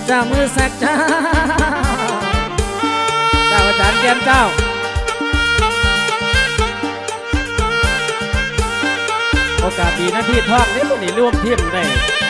เจ้ามือสักเจ้าเจ้าอาจารย์แก้มเจ้าโอกาสดีนะที่ทองนี่ร่วมทีมได้